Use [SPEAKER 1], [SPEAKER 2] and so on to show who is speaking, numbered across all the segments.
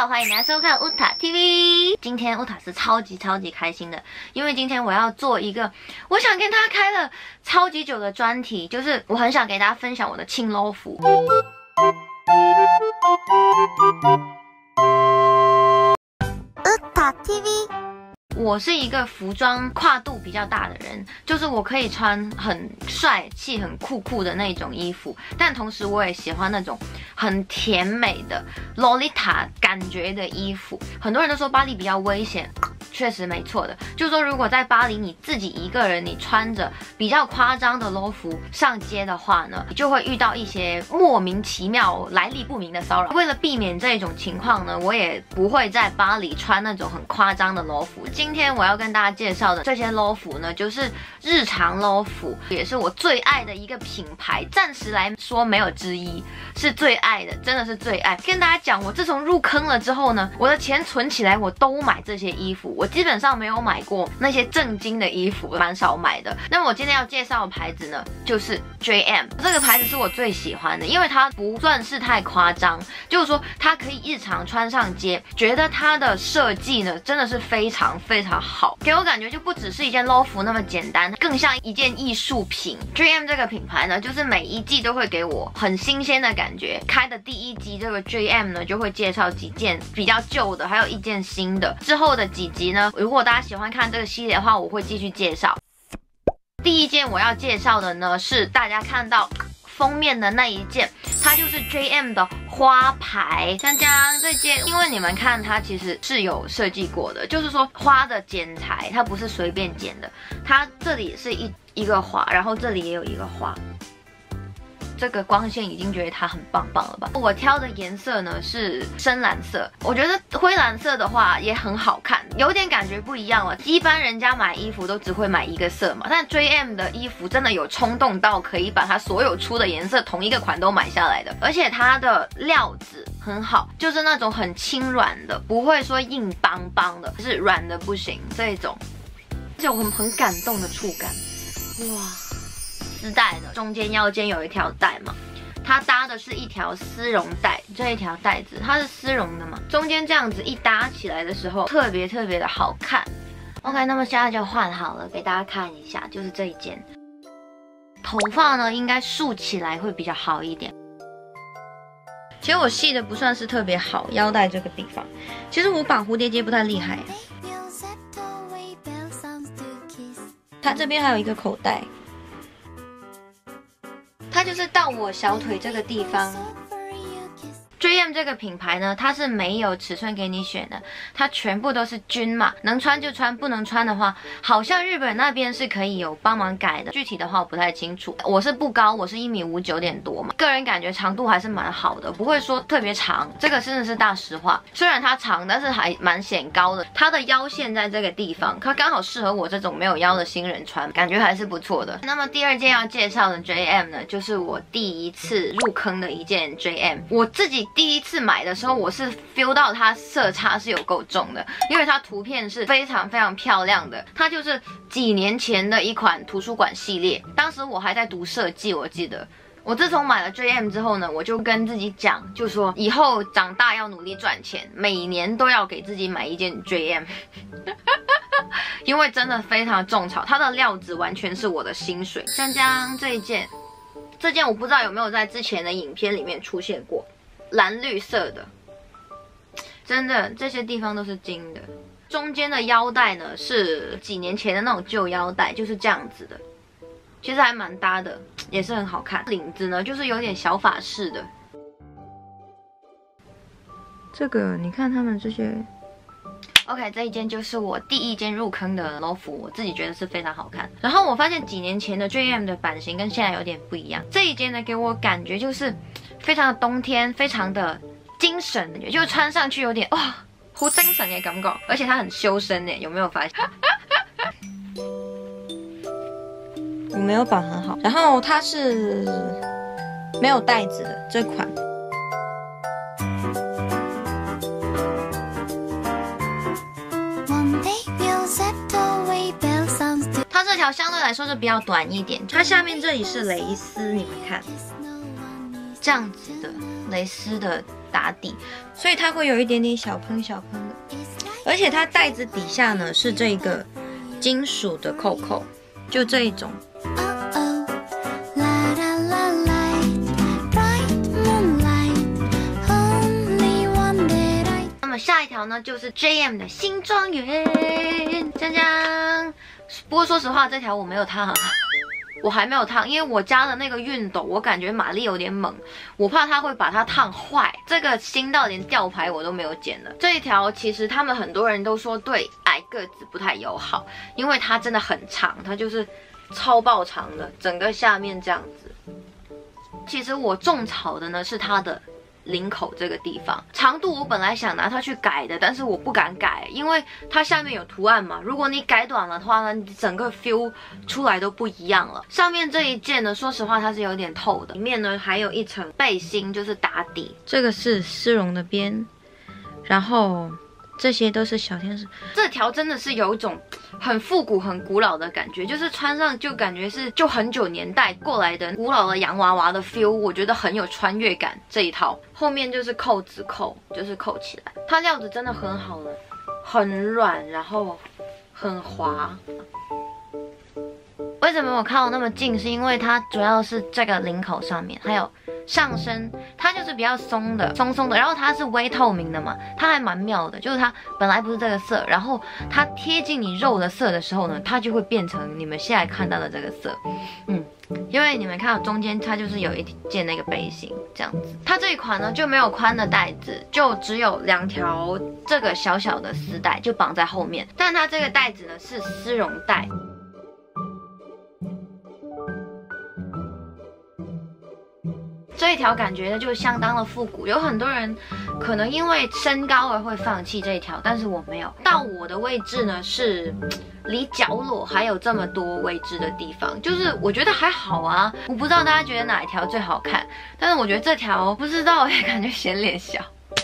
[SPEAKER 1] 好，欢迎大家收看乌塔 TV。今天乌塔是超级开心的，因为今天我要做一个我想跟大家开了超级久的专题，就是我很想给大家分享我的庆low服。乌塔 TV。 我是一个服装跨度比较大的人，就是我可以穿很帅气、很酷的那种衣服，但同时我也喜欢那种很甜美的洛丽塔感觉的衣服。很多人都说巴黎比较危险，确实没错的。就是说，如果在巴黎你自己一个人，你穿着比较夸张的low服上街的话呢，你就会遇到一些莫名其妙、来历不明的骚扰。为了避免这种情况呢，我也不会在巴黎穿那种很夸张的low服。今天我要跟大家介绍的这些low服呢，就是日常low服，也是我最爱的一个品牌，暂时来说没有之一，是最爱的，真的是最爱。跟大家讲，我自从入坑了之后呢，我的钱存起来，我都买这些衣服，我基本上没有买过那些正经的衣服，蛮少买的。那么我今天要介绍的牌子呢，就是 JM。 这个牌子是我最喜欢的，因为它不算是太夸张，就是说它可以日常穿上街，觉得它的设计呢真的是非常好，给我感觉就不只是一件low服那么简单，更像一件艺术品。JM 这个品牌呢，就是每一季都会给我很新鲜的感觉。开的第一集这个 JM 呢，就会介绍几件比较旧的，还有一件新的。之后的几集呢，如果大家喜欢看这个系列的话，我会继续介绍。第一件我要介绍的呢，是大家看到封面的那一件，它就是 JM 的花牌。像这件，因为你们看它其实是有设计过的，就是说花的剪裁它不是随便剪的，它这里是一个花，然后这里也有一个花。这个光线已经觉得它很棒了吧？我挑的颜色呢是深蓝色，我觉得灰蓝色的话也很好看，有点感觉不一样了。一般人家买衣服都只会买一个色嘛，但 JM 的衣服真的有冲动到可以把它所有出的颜色同一个款都买下来的，而且它的料子很好，就是那种很轻软的，不会说硬邦邦的，是软的不行这种，这种很感动的触感，哇！丝带的中间腰间有一条带嘛，它搭的是一条丝绒带，这一条带子它是丝绒的嘛，中间这样子一搭起来的时候，特别的好看。OK， 那么现在就换好了，给大家看一下，就是这一件。头发呢，应该竖起来会比较好一点。其实我系的不算是特别好，腰带这个地方，其实我绑蝴蝶结不太厉害。它这边还有一个口袋。它就是到我小腿这个地方。JM 这个品牌呢，它是没有尺寸给你选的，它全部都是均码，能穿就穿，不能穿的话，好像日本那边是可以有帮忙改的，具体的话我不太清楚。我是不高，我是1.59米点多嘛，个人感觉长度还是蛮好的，不会说特别长，这个真的是大实话。虽然它长，但是还蛮显高的，它的腰线在这个地方，它刚好适合我这种没有腰的新人穿，感觉还是不错的。那么第二件要介绍的 JM 呢，就是我第一次入坑的一件 JM， 我自己第一次买的时候，我是 feel 到它色差是有够重的，因为它图片是非常漂亮的。它就是几年前的一款图书馆系列，当时我还在读设计，我记得。我自从买了 JM 之后呢，我就跟自己讲，就说以后长大要努力赚钱，每年都要给自己买一件 JM， 因为真的非常种草，它的料子完全是我的薪水。像这一件，这件我不知道有没有在之前的影片里面出现过。蓝绿色的，真的这些地方都是金的。中间的腰带呢是几年前的那种旧腰带，就是这样子的，其实还蛮搭的，也是很好看。领子呢就是有点小法式的。这个你看他们这些 ，OK， 这一件就是我第一件入坑的low服，我自己觉得是非常好看。然后我发现几年前的 JM 的版型跟现在有点不一样，这一件呢给我感觉就是非常的冬天，非常的精神的，就穿上去有点哇，好精神的感觉，而且它很修身耶，有没有发现？我没有绑很好，然后它是没有带子的这款。它这条相对来说是比较短一点，它下面这里是蕾丝，你们看，这样子的蕾丝的打底，所以它会有一点点小喷小喷的。而且它袋子底下呢是这个金属的扣扣，就这一种。那么下一条呢就是 JM 的新庄园，江江。不过说实话，这条我没有烫。我还没有烫，因为我家的那个熨斗，我感觉马力有点猛，我怕它会把它烫坏。这个新到连吊牌我都没有剪了。这一条其实他们很多人都说对矮个子不太友好，因为它真的很长，它就是超爆长的，整个下面这样子。其实我种草的呢是它的领口这个地方，长度我本来想拿它去改的，但是我不敢改，因为它下面有图案嘛。如果你改短了的话呢，你整个 feel 出来都不一样了。上面这一件呢，说实话它是有点透的，里面呢还有一层背心，就是打底。这个是丝绒的边，然后这些都是小天使。这条真的是有一种很复古、很古老的感觉，就是穿上就感觉是就很久年代过来的古老的洋娃娃的 feel， 我觉得很有穿越感。这一套后面就是扣子扣，就是扣起来，它料子真的很好了，很软，然后很滑。为什么我靠那么近？是因为它主要是这个领口上面，还有上身，它就是比较松的，松松的。然后它是微透明的嘛，它还蛮妙的，就是它本来不是这个色，然后它贴近你肉的色的时候呢，它就会变成你们现在看到的这个色。因为你们看到中间它就是有一件那个背心这样子。它这一款呢就没有宽的带子，就只有2条这个小小的丝带就绑在后面，但它这个带子呢是丝绒带。这一条感觉呢就相当的复古，有很多人可能因为身高而会放弃这一条，但是我没有。到我的位置呢是离角落还有这么多位置的地方，就是我觉得还好啊。我不知道大家觉得哪一条最好看，但是我觉得这条不知道感觉显脸小。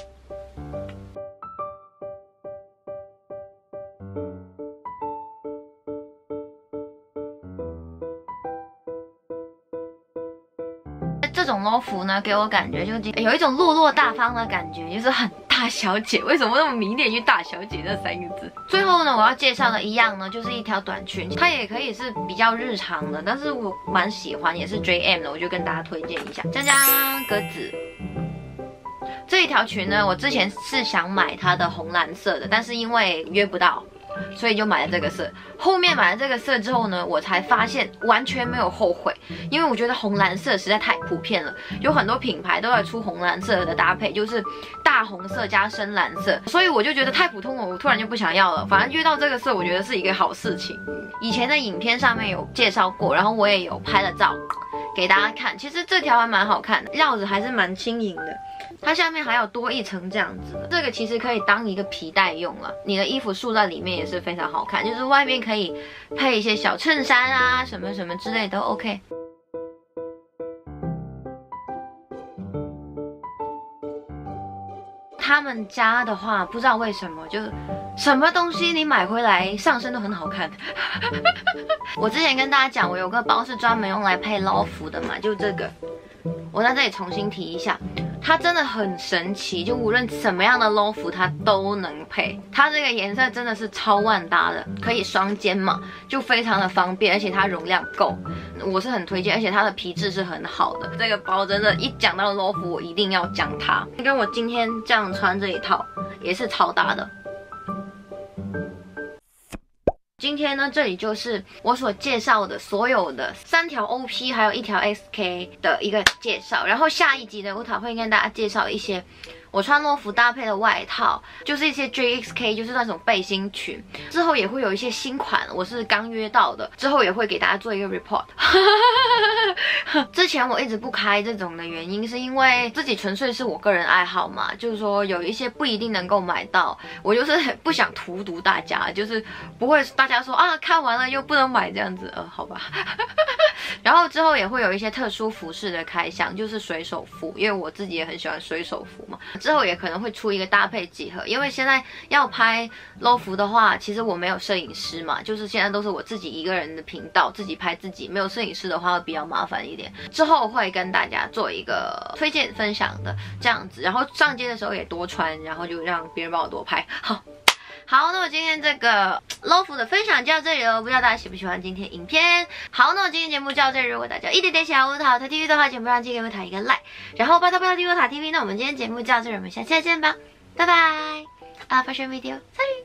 [SPEAKER 1] 这种low服呢，给我感觉就是有一种落落大方的感觉，就是很大小姐。为什么那么迷恋于大小姐这3个字？最后呢，我要介绍的一样呢，就是一条短裙，它也可以是比较日常的，但是我蛮喜欢，也是 JM 的，我就跟大家推荐一下。江江格子。这一条裙呢，我之前是想买它的红蓝色的，但是因为约不到，所以就买了这个色。后面买了这个色之后呢，我才发现完全没有后悔，因为我觉得红蓝色实在太普遍了，有很多品牌都在出红蓝色的搭配，就是大红色加深蓝色，所以我就觉得太普通了，我突然就不想要了。反正约到这个色，我觉得是一个好事情。以前的影片上面有介绍过，然后我也有拍了照给大家看。其实这条还蛮好看的，料子还是蛮轻盈的。它下面还有多一层这样子的，这个其实可以当一个皮带用了，你的衣服束在里面也是非常好看，就是外面可以配一些小衬衫啊，什么什么之类都 OK。他们家的话，不知道为什么，就是什么东西你买回来上身都很好看。我之前跟大家讲，我有个包是专门用来配low服的嘛，就这个，我在这里重新提一下。它真的很神奇，就无论什么样的low服它都能配。它这个颜色真的是超万搭的，可以双肩嘛，就非常的方便，而且它容量够，我是很推荐。而且它的皮质是很好的，这个包真的，一讲到low服我一定要讲它。跟我今天这样穿这一套也是超搭的。今天呢，这里就是我所介绍的所有的3条 OP， 还有1条 XK 的一个介绍。然后下一集呢，我会跟大家介绍一些我穿low服搭配的外套，就是一些 JXK， 就是那种背心裙。之后也会有一些新款，我是刚约到的，之后也会给大家做一个 report。之前我一直不开这种的原因，是因为自己纯粹是我个人爱好嘛，就是说有一些不一定能够买到，我就是不想荼毒大家，就是不会大家说啊看完了又不能买这样子，好吧。然后之后也会有一些特殊服饰的开箱，就是水手服，因为我自己也很喜欢水手服嘛。 之后也可能会出一个搭配几何，因为现在要拍 LO 服的话，其实我没有摄影师嘛，就是现在都是我自己一个人的频道，自己拍自己，没有摄影师的话会比较麻烦一点。之后会跟大家做一个推荐分享的这样子，然后上街的时候也多穿，然后就让别人帮我多拍。好，那我今天这个 LO 服的分享就到这里了，不知道大家喜不喜欢今天影片。好，那我今天节目就到这里，如果大家有一点点想要乌塔TV 的话，请不要忘记给乌塔一个 like， 然后拜托乌塔 TV。那我们今天节目就到这里，我们下期再见吧，拜拜。Fashion video， salut。